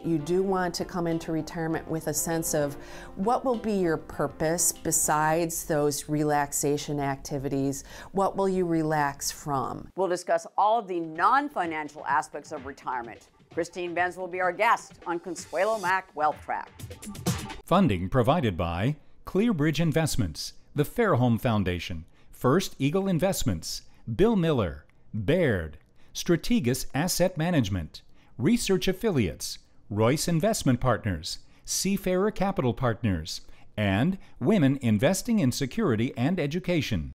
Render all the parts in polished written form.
You do want to come into retirement with a sense of what will be your purpose besides those relaxation activities. What will you relax from? We'll discuss all of the non-financial aspects of retirement. Christine Benz will be our guest on Consuelo Mack Wealth Track. Funding provided by ClearBridge Investments, the Fairholme Foundation, First Eagle Investments, Bill Miller, Baird, Strategas Asset Management, Research Affiliates, Royce Investment Partners, Seafarer Capital Partners, and Women Investing in Security and Education.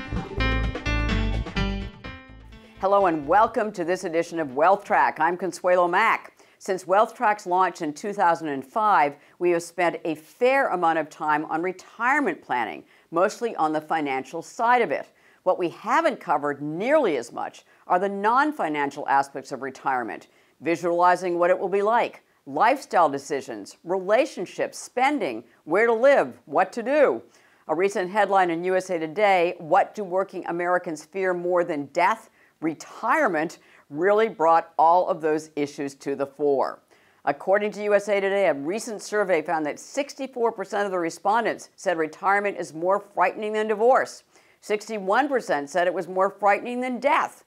Hello and welcome to this edition of Wealth Track. I'm Consuelo Mack. Since Wealth Track's launch in 2005, we have spent a fair amount of time on retirement planning, mostly on the financial side of it. What we haven't covered nearly as much are the non-financial aspects of retirement, visualizing what it will be like, lifestyle decisions, relationships, spending, where to live, what to do. A recent headline in USA Today, "What do working Americans fear more than death? Retirement," really brought all of those issues to the fore. According to USA Today, a recent survey found that 64% of the respondents said retirement is more frightening than divorce. 61% said it was more frightening than death.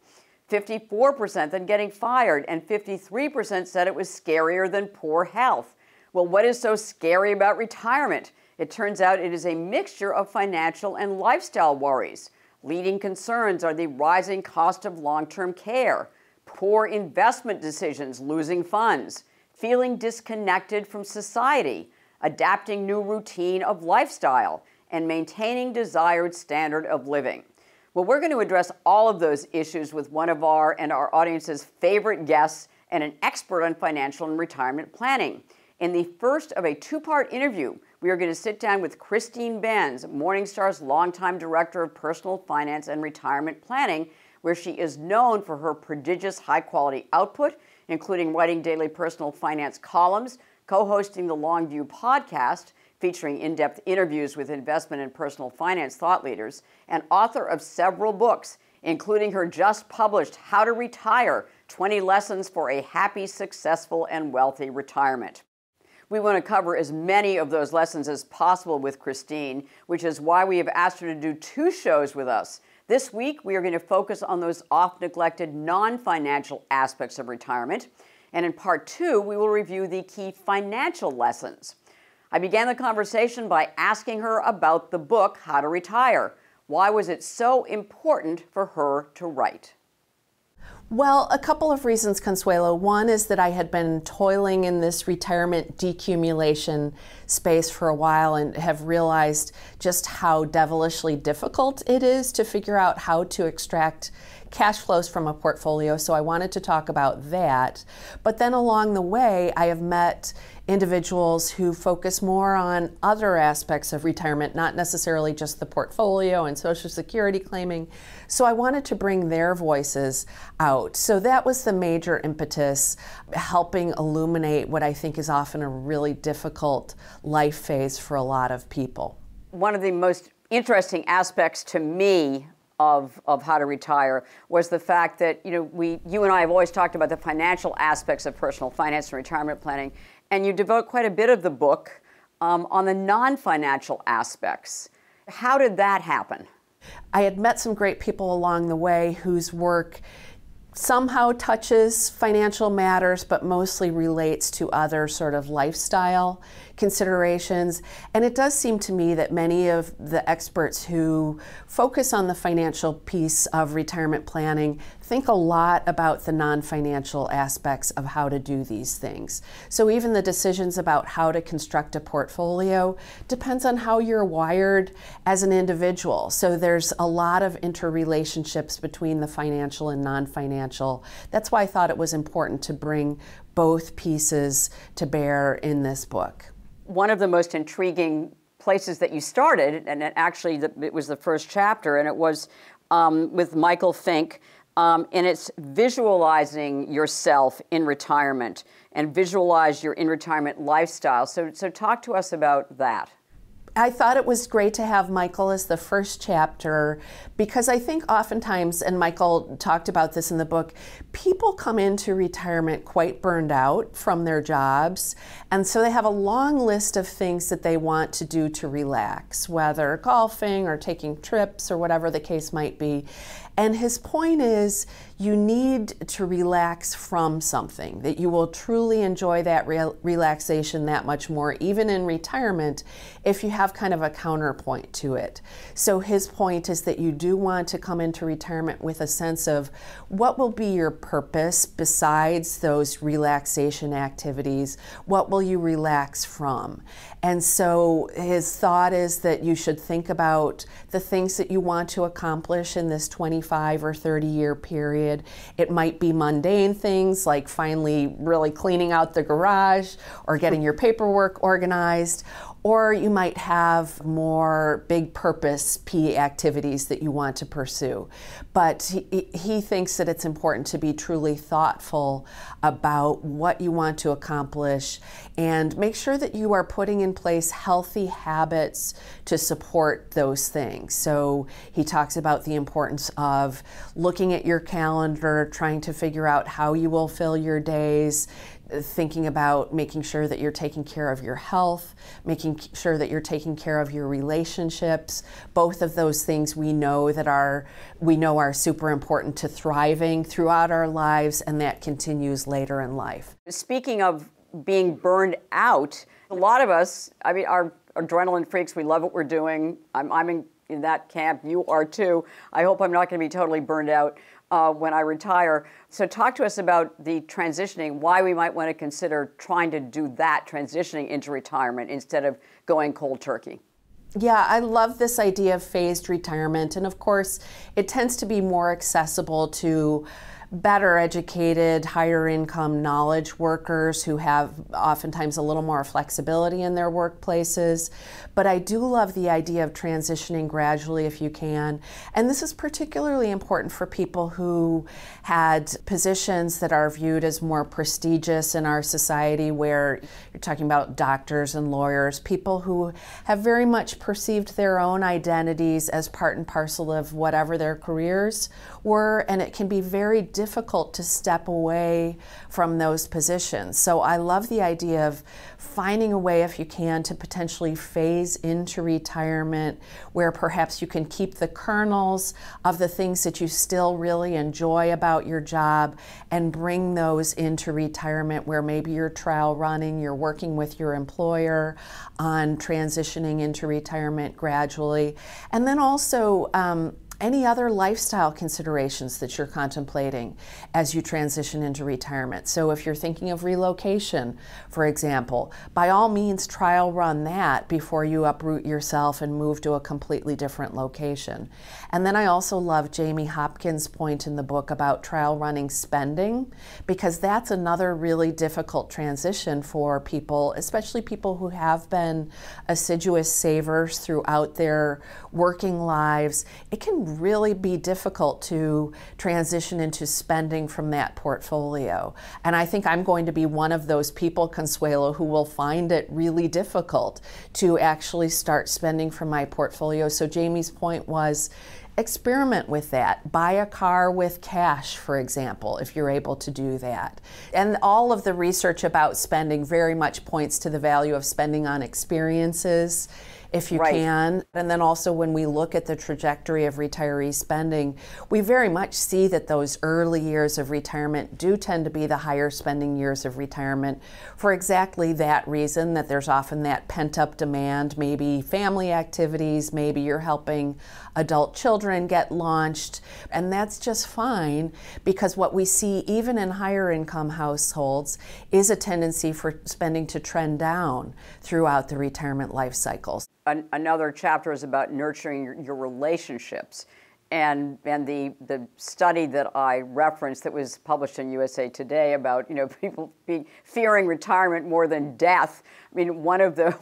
54% than getting fired, and 53% said it was scarier than poor health. Well, what is so scary about retirement? It turns out it is a mixture of financial and lifestyle worries. Leading concerns are the rising cost of long-term care, poor investment decisions, losing funds, feeling disconnected from society, adapting new routine of lifestyle, and maintaining desired standard of living. Well, we're going to address all of those issues with one of our and our audience's favorite guests and an expert on financial and retirement planning. In the first of a two-part interview, we are going to sit down with Christine Benz, Morningstar's longtime director of personal finance and retirement planning, where she is known for her prodigious high-quality output, including writing daily personal finance columns, co-hosting the Longview podcast, featuring in-depth interviews with investment and personal finance thought leaders, and author of several books, including her just-published How to Retire, 20 Lessons for a Happy, Successful, and Wealthy Retirement. We want to cover as many of those lessons as possible with Christine, which is why we have asked her to do two shows with us. This week, we are going to focus on those oft-neglected non-financial aspects of retirement, and in part two, we will review the key financial lessons. I began the conversation by asking her about the book, How to Retire. Why was it so important for her to write? Well, a couple of reasons, Consuelo. One is that I had been toiling in this retirement decumulation space for a while and have realized just how devilishly difficult it is to figure out how to extract cash flows from a portfolio, so I wanted to talk about that. But then along the way, I have met individuals who focus more on other aspects of retirement, not necessarily just the portfolio and Social Security claiming. So I wanted to bring their voices out. So that was the major impetus, helping illuminate what I think is often a really difficult life phase for a lot of people. One of the most interesting aspects to me of How to Retire was the fact that, you and I have always talked about the financial aspects of personal finance and retirement planning, and you devote quite a bit of the book on the non-financial aspects. How did that happen? I had met some great people along the way whose work somehow touches financial matters, but mostly relates to other sort of lifestyle considerations. And it does seem to me that many of the experts who focus on the financial piece of retirement planning think a lot about the non-financial aspects of how to do these things. So even the decisions about how to construct a portfolio depends on how you're wired as an individual. So there's a lot of interrelationships between the financial and non-financial. That's why I thought it was important to bring both pieces to bear in this book. One of the most intriguing places that you started, and it was the first chapter, and it was with Michael Fink, and it's visualizing yourself in retirement and visualize your in-retirement lifestyle. So talk to us about that. I thought it was great to have Michael as the first chapter because I think oftentimes, and Michael talked about this in the book, people come into retirement quite burned out from their jobs, and so they have a long list of things that they want to do to relax, whether golfing or taking trips or whatever the case might be. And his point is you need to relax from something, that you will truly enjoy that relaxation that much more, even in retirement, if you have kind of a counterpoint to it. So his point is that you do want to come into retirement with a sense of what will be your purpose besides those relaxation activities. What will you relax from? And so his thought is that you should think about the things that you want to accomplish in this 25 or 30 year period. It might be mundane things like finally really cleaning out the garage or getting your paperwork organized, or you might have more big purpose P activities that you want to pursue. But he thinks that it's important to be truly thoughtful about what you want to accomplish and make sure that you are putting in place healthy habits to support those things. So he talks about the importance of looking at your calendar, trying to figure out how you will fill your days, thinking about making sure that you're taking care of your health, making sure that you're taking care of your relationships. Both of those things we know are super important to thriving throughout our lives, and that continues later in life. Speaking of being burned out, a lot of us, I mean, are adrenaline freaks. We love what we're doing. I'm in that camp. You are too. I hope I'm not going to be totally burned out when I retire. So talk to us about the transitioning, why we might want to consider trying to do that, transitioning into retirement instead of going cold turkey. Yeah, I love this idea of phased retirement. And of course, it tends to be more accessible to better educated, higher income knowledge workers who have oftentimes a little more flexibility in their workplaces. But I do love the idea of transitioning gradually if you can. And this is particularly important for people who had positions that are viewed as more prestigious in our society, where you're talking about doctors and lawyers, people who have very much perceived their own identities as part and parcel of whatever their careers were, and it can be very difficult to step away from those positions. So I love the idea of finding a way, if you can, to potentially phase into retirement where perhaps you can keep the kernels of the things that you still really enjoy about your job and bring those into retirement, where maybe you're trial running, you're working with your employer on transitioning into retirement gradually. And then also any other lifestyle considerations that you're contemplating as you transition into retirement. So if you're thinking of relocation, for example, by all means trial run that before you uproot yourself and move to a completely different location. And then I also love Jamie Hopkins' point in the book about trial running spending, because that's another really difficult transition for people, especially people who have been assiduous savers throughout their working lives. It can really be difficult to transition into spending from that portfolio. And I think I'm going to be one of those people, Consuelo, who will find it really difficult to actually start spending from my portfolio. So Jamie's point was, experiment with that. Buy a car with cash, for example, if you're able to do that. And all of the research about spending very much points to the value of spending on experiences, if you can. And then also when we look at the trajectory of retiree spending, we very much see that those early years of retirement do tend to be the higher spending years of retirement for exactly that reason, that there's often that pent-up demand, maybe family activities, maybe you're helping adult children get launched, and that's just fine, because what we see even in higher income households is a tendency for spending to trend down throughout the retirement life cycles. Another chapter is about nurturing your relationships, and the study that I referenced that was published in USA Today about people fearing retirement more than death. I mean, one of the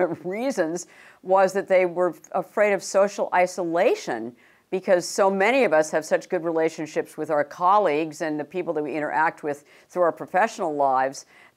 reasons was that they were afraid of social isolation, because so many of us have such good relationships with our colleagues and the people that we interact with through our professional lives,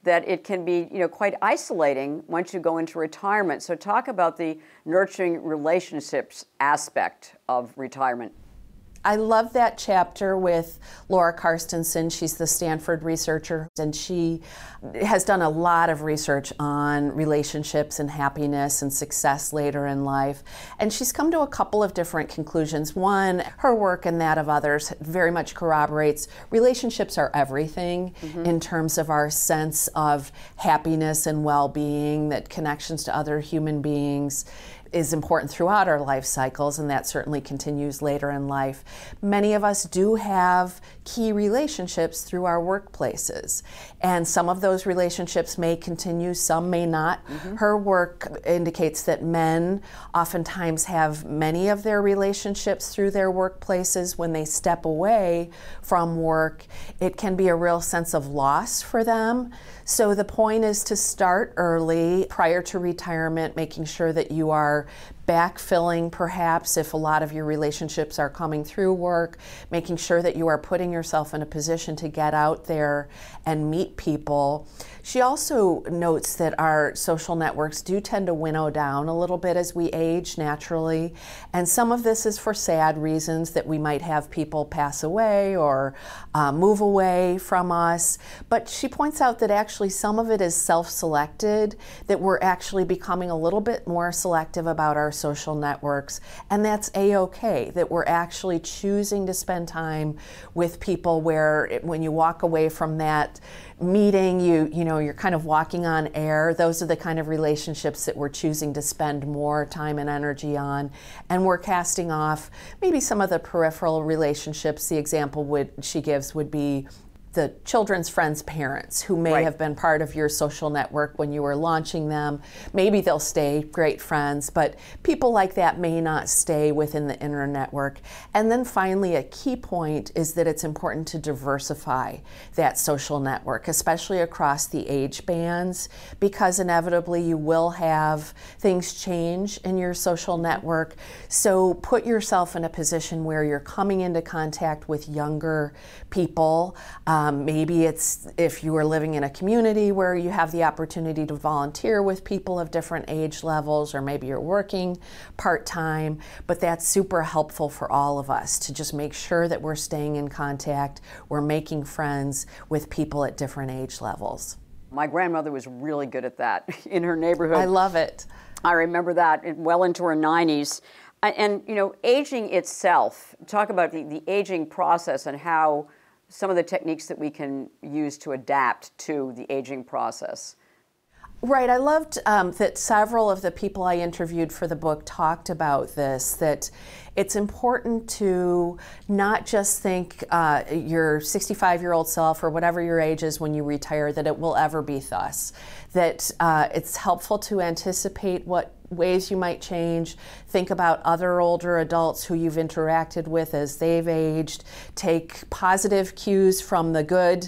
that it can be, quite isolating once you go into retirement. So talk about the nurturing relationships aspect of retirement. I love that chapter with Laura Carstensen. She's the Stanford researcher, and she has done a lot of research on relationships and happiness and success later in life. And she's come to a couple of different conclusions. One, her work and that of others very much corroborates relationships are everything in terms of our sense of happiness and well-being, that connections to other human beings is important throughout our life cycles, and that certainly continues later in life. Many of us do have key relationships through our workplaces, and some of those relationships may continue, some may not. Her work indicates that men oftentimes have many of their relationships through their workplaces. When they step away from work, it can be a real sense of loss for them. So the point is to start early, prior to retirement, making sure that you are backfilling perhaps if a lot of your relationships are coming through work, making sure that you are putting yourself in a position to get out there and meet people. She also notes that our social networks do tend to winnow down a little bit as we age naturally, and some of this is for sad reasons, that we might have people pass away or move away from us, but she points out that actually some of it is self-selected, that we're actually becoming a little bit more selective about our social networks, and that's a-okay, that we're actually choosing to spend time with people where when you walk away from that meeting, you're kind of walking on air. Those are the kind of relationships that we're choosing to spend more time and energy on, and we're casting off maybe some of the peripheral relationships. The example she gives would be the children's friends' parents who may have been part of your social network when you were launching them. Maybe they'll stay great friends, but people like that may not stay within the inner network. And then finally, a key point is that it's important to diversify that social network, especially across the age bands, because inevitably you will have things change in your social network. So put yourself in a position where you're coming into contact with younger people. Maybe it's if you are living in a community where you have the opportunity to volunteer with people of different age levels, or maybe you're working part-time, but that's super helpful for all of us to just make sure that we're staying in contact, we're making friends with people at different age levels. My grandmother was really good at that in her neighborhood. I love it. I remember that well into her 90s. And, aging itself, talk about the aging process and how some of the techniques that we can use to adapt to the aging process. Right, I loved that several of the people I interviewed for the book talked about this, that it's important to not just think your 65-year-old self or whatever your age is when you retire, that it will ever be thus. That it's helpful to anticipate what ways you might change, think about other older adults who you've interacted with as they've aged, take positive cues from the good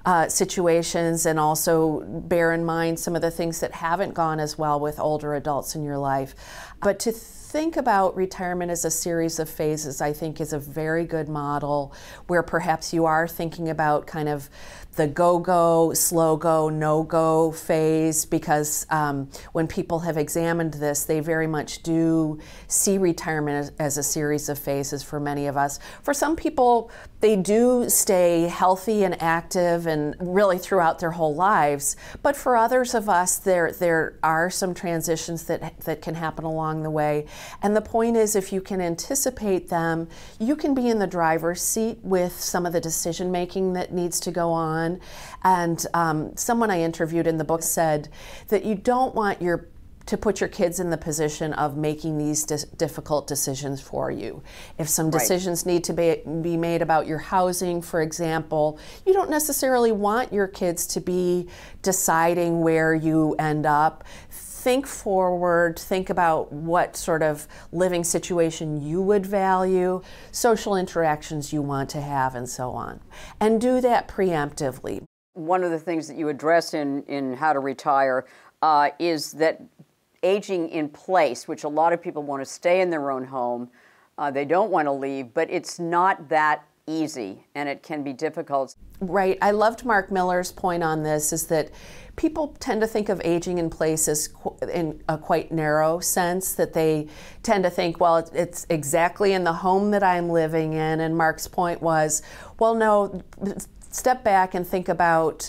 situations, and also bear in mind some of the things that haven't gone as well with older adults in your life. But to think about retirement as a series of phases, I think, is a very good model where perhaps you are thinking about kind of the go-go, slow-go, no-go phase, because when people have examined this, they very much do see retirement as a series of phases for many of us. For some people, they do stay healthy and active and really throughout their whole lives, but for others of us, there are some transitions that can happen along the way. And the point is, if you can anticipate them, you can be in the driver's seat with some of the decision making that needs to go on. And someone I interviewed in the book said that you don't want to put your kids in the position of making these difficult decisions for you. If some decisions need to be made about your housing, for example, you don't necessarily want your kids to be deciding where you end up. Think forward, think about what sort of living situation you would value, social interactions you want to have, and so on. And do that preemptively. One of the things that you address in How to Retire is that aging in place, which a lot of people want to stay in their own home. They don't want to leave, but it's not that easy, and it can be difficult. Right. I loved Mark Miller's point on this, is that people tend to think of aging in place as in a quite narrow sense, that they tend to think, well, it's exactly in the home that I'm living in. And Mark's point was, well, no, step back and think about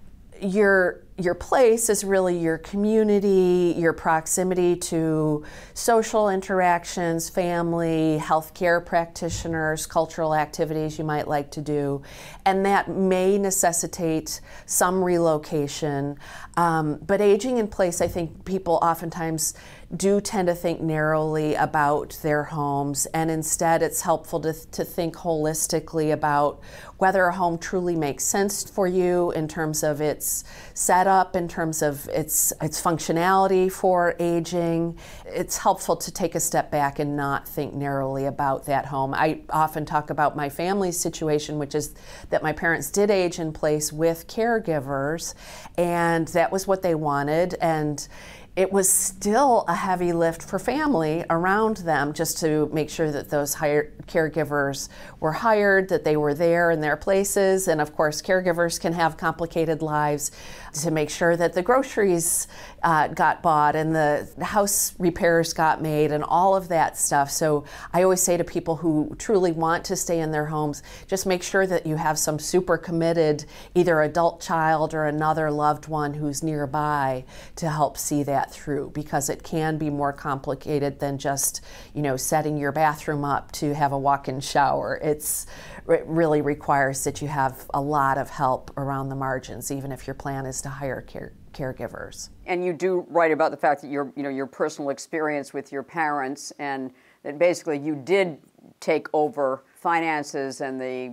your place is really your community, your proximity to social interactions, family, healthcare practitioners, cultural activities you might like to do, and that may necessitate some relocation. But aging in place, I think people oftentimes do tend to think narrowly about their homes, and instead it's helpful to think holistically about whether a home truly makes sense for you in terms of its setup, in terms of its functionality for aging. It's helpful to take a step back and not think narrowly about that home. I often talk about my family's situation, which is that my parents did age in place with caregivers, and that was what they wanted, and it was still a heavy lift for family around them just to make sure that those hired caregivers were hired, that they were there in their places. And of course, caregivers can have complicated lives, to make sure that the groceries got bought and the house repairs got made and all of that stuff. So I always say to people who truly want to stay in their homes, just make sure that you have some super committed either adult child or another loved one who's nearby to help see that through, because it can be more complicated than just, setting your bathroom up to have a walk-in shower. It really requires that you have a lot of help around the margins, even if your plan is to hire caregivers. And you do write about the fact that your personal experience with your parents, and that basically you did take over finances and the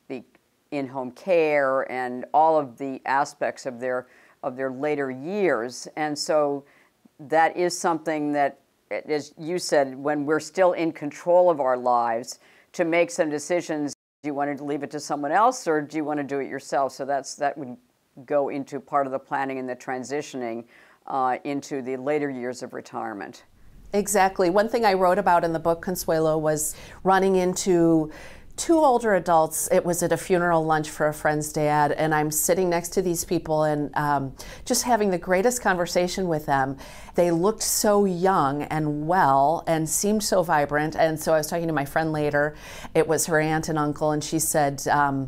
in-home care and all of the aspects of their later years. And so that is something that, as you said, when we're still in control of our lives, to make some decisions. Do you want to leave it to someone else, or do you want to do it yourself? So that would go into part of the planning and the transitioning into the later years of retirement. Exactly. One thing I wrote about in the book, Consuelo, was running into two older adults. It was at a funeral lunch for a friend's dad, and I'm sitting next to these people and just having the greatest conversation with them. They looked so young and well and seemed so vibrant. And so I was talking to my friend later. It was her aunt and uncle, and she said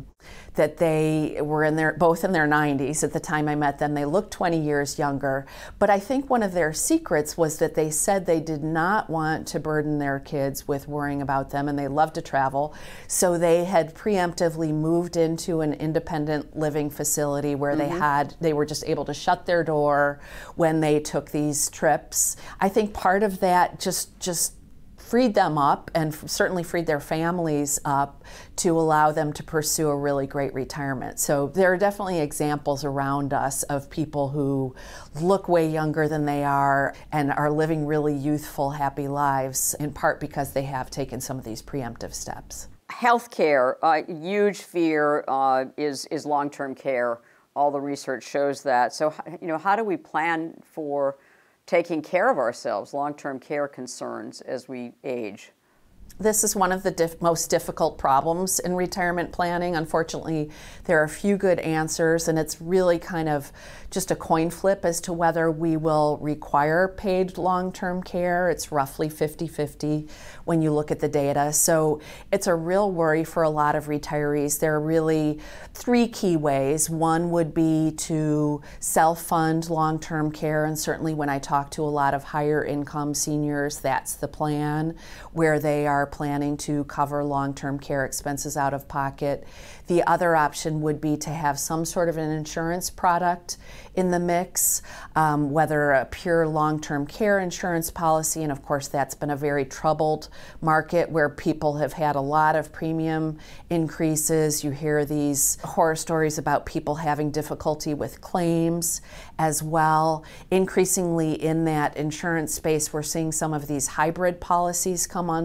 that they were both in their 90s at the time I met them. They looked 20 years younger. But I think one of their secrets was that they said they did not want to burden their kids with worrying about them, and they loved to travel. So they had preemptively moved into an independent living facility where they were just able to shut their door when they took these trips. I think part of that just freed them up, and certainly freed their families up to allow them to pursue a really great retirement. So there are definitely examples around us of people who look way younger than they are and are living really youthful, happy lives, in part because they have taken some of these preemptive steps. Healthcare, a huge fear is long-term care. All the research shows that. So, how do we plan for taking care of ourselves, long-term care concerns as we age? This is one of the most difficult problems in retirement planning. Unfortunately, there are a few good answers, and it's really kind of just a coin flip as to whether we will require paid long-term care. It's roughly 50-50 when you look at the data. So it's a real worry for a lot of retirees. There are really three key ways. One would be to self-fund long-term care, and certainly when I talk to a lot of higher income seniors, that's the plan, where they are planning to cover long-term care expenses out of pocket. The other option would be to have some sort of an insurance product in the mix, whether a pure long-term care insurance policy, and of course that's been a very troubled market where people have had a lot of premium increases. You hear these horror stories about people having difficulty with claims as well. Increasingly in that insurance space, we're seeing some of these hybrid policies come on strong,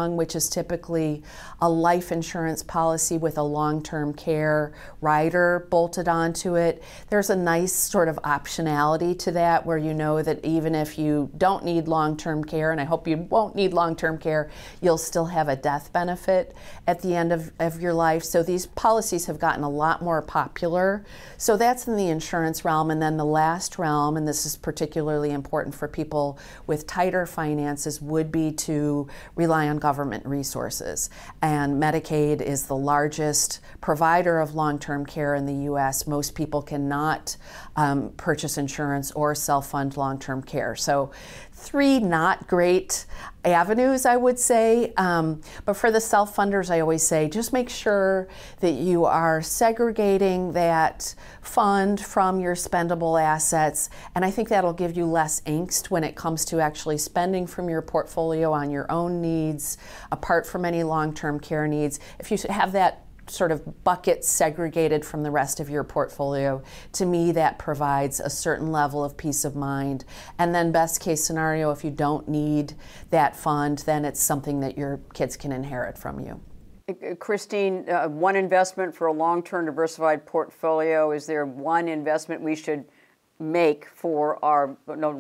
along, which is typically a life insurance policy with a long-term care rider bolted onto it. There's a nice sort of optionality to that where you know that even if you don't need long-term care, and I hope you won't need long-term care, you'll still have a death benefit at the end of your life. So these policies have gotten a lot more popular. So that's in the insurance realm. And then the last realm, and this is particularly important for people with tighter finances, would be to rely on government resources. And Medicaid is the largest provider of long-term care in the U.S. Most people cannot purchase insurance or self-fund long-term care. So three not great avenues, I would say. But for the self-funders, I always say, just make sure that you are segregating that fund from your spendable assets. And I think that'll give you less angst when it comes to actually spending from your portfolio on your own needs, apart from any long-term care needs. If you have that sort of bucket segregated from the rest of your portfolio, to me that provides a certain level of peace of mind. And then best case scenario, if you don't need that fund, then it's something that your kids can inherit from you. Christine, one investment for a long-term diversified portfolio, is there one investment we should make for our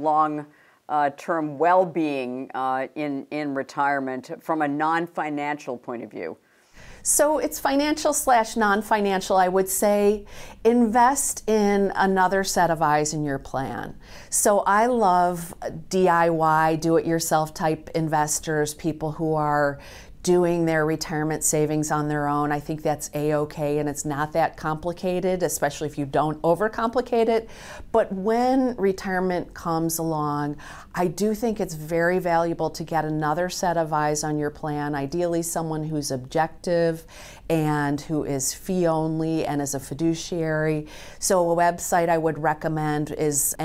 long-term well-being in retirement from a non-financial point of view? So it's financial / non-financial. I would say invest in another set of eyes in your plan. So I love DIY, do-it-yourself type investors, people who are doing their retirement savings on their own. I think that's A-okay, and it's not that complicated, especially if you don't overcomplicate it. But when retirement comes along, I do think it's very valuable to get another set of eyes on your plan, ideally someone who's objective and who is fee only and is a fiduciary. So a website I would recommend is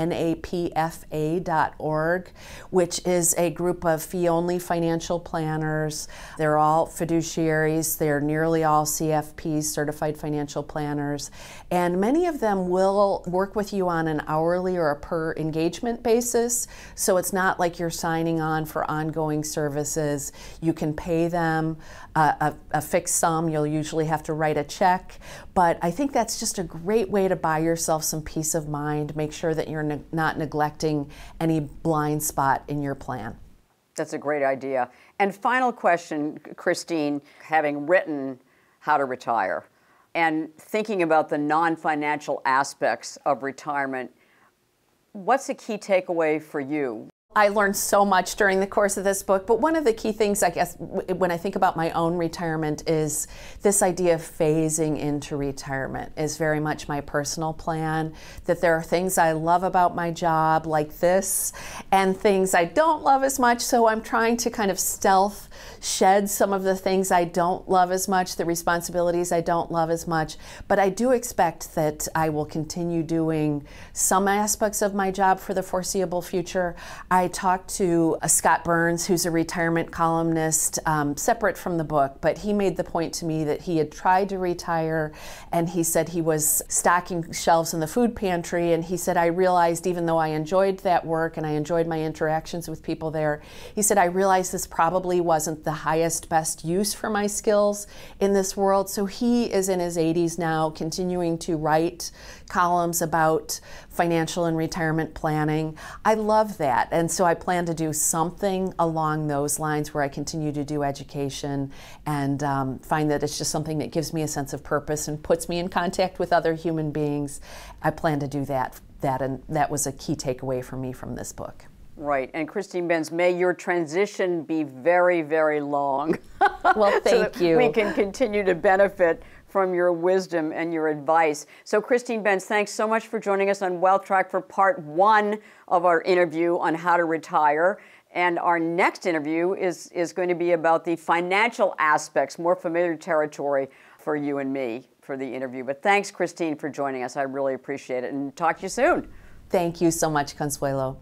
napfa.org, which is a group of fee only financial planners. They're all fiduciaries. They're nearly all CFPs, certified financial planners. And many of them will work with you on an hourly or a per engagement basis. So it's not like you're signing on for ongoing services. You can pay them a fixed sum. You'll usually have to write a check. But I think that's just a great way to buy yourself some peace of mind. Make sure that you're not neglecting any blind spot in your plan. That's a great idea. And final question, Christine, having written How to Retire and thinking about the non-financial aspects of retirement, what's a key takeaway for you? I learned so much during the course of this book, but one of the key things, I guess, when I think about my own retirement is this idea of phasing into retirement is very much my personal plan, that there are things I love about my job like this and things I don't love as much, so I'm trying to kind of stealth shed some of the things I don't love as much, the responsibilities I don't love as much, but I do expect that I will continue doing some aspects of my job for the foreseeable future. I talked to Scott Burns, who's a retirement columnist, separate from the book, but he made the point to me that he had tried to retire, and he said he was stocking shelves in the food pantry, and he said, I realized, even though I enjoyed that work and I enjoyed my interactions with people there, he said, I realized this probably wasn't the highest, best use for my skills in this world. So he is in his 80s now, continuing to write columns about financial and retirement planning. I love that. And so I plan to do something along those lines where I continue to do education and find that it's just something that gives me a sense of purpose and puts me in contact with other human beings. I plan to do that, and that was a key takeaway for me from this book. Right. And Christine Benz, may your transition be very, very long. Well, thank you. We can continue to benefit from your wisdom and your advice. So Christine Benz, thanks so much for joining us on Wealth Track for part 1 of our interview on how to retire. And our next interview is going to be about the financial aspects, more familiar territory for you and me for the interview. But thanks, Christine, for joining us. I really appreciate it, and talk to you soon. Thank you so much, Consuelo.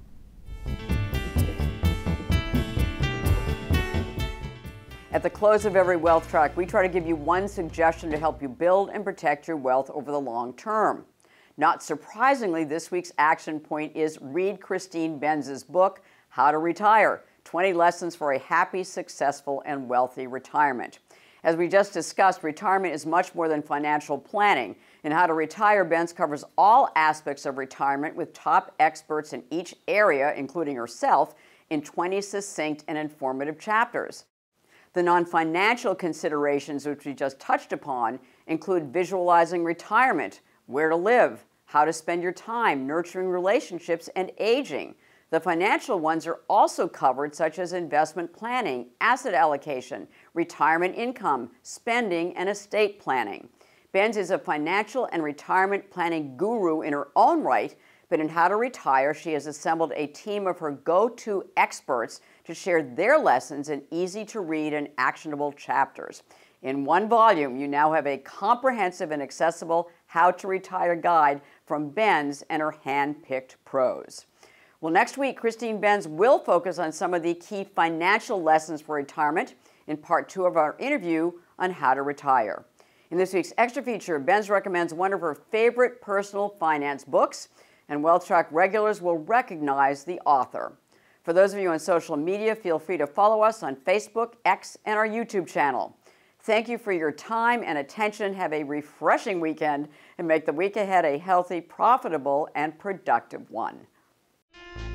At the close of every Wealth Track, we try to give you one suggestion to help you build and protect your wealth over the long term. Not surprisingly, this week's action point is read Christine Benz's book, How to Retire, 20 Lessons for a Happy, Successful, and Wealthy Retirement. As we just discussed, retirement is much more than financial planning. In How to Retire, Benz covers all aspects of retirement with top experts in each area, including herself, in 20 succinct and informative chapters. The non-financial considerations which we just touched upon include visualizing retirement, where to live, how to spend your time, nurturing relationships, and aging. The financial ones are also covered, such as investment planning, asset allocation, retirement income, spending, and estate planning. Benz is a financial and retirement planning guru in her own right, but in How to Retire, she has assembled a team of her go-to experts to share their lessons in easy-to-read and actionable chapters. In one volume, you now have a comprehensive and accessible How to Retire guide from Benz and her hand-picked pros. Well, next week, Christine Benz will focus on some of the key financial lessons for retirement in part 2 of our interview on How to Retire. In this week's extra feature, Benz recommends one of her favorite personal finance books, and WealthTrack regulars will recognize the author. For those of you on social media, feel free to follow us on Facebook, X, and our YouTube channel. Thank you for your time and attention. Have a refreshing weekend and make the week ahead a healthy, profitable, and productive one.